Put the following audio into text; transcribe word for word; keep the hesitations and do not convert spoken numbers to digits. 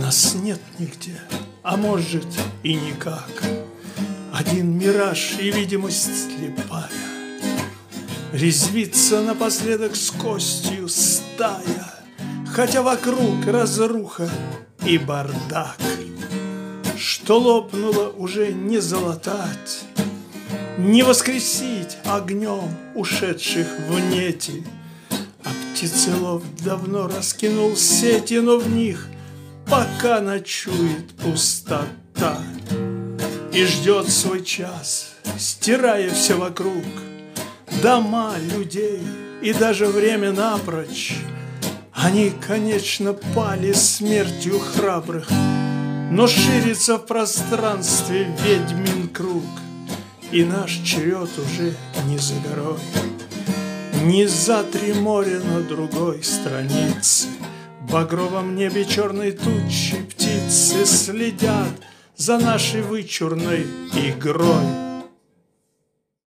Нас нет нигде, а может и никак. Один мираж и видимость слепая. Резвится напоследок с костью стая, хотя вокруг разруха и бардак. Что лопнуло, уже не залатать, не воскресить огнем ушедших в нети. А птицелов давно раскинул сети, но в них пока ночует пустота. И ждет свой час, стирая все вокруг, дома, людей и даже время напрочь. Они, конечно, пали смертью храбрых, но ширится в пространстве ведьмин круг. И наш черед уже не за горой, не за три моря на другой странице. В багровом небе черной тучи птицы следят за нашей вычурной игрой.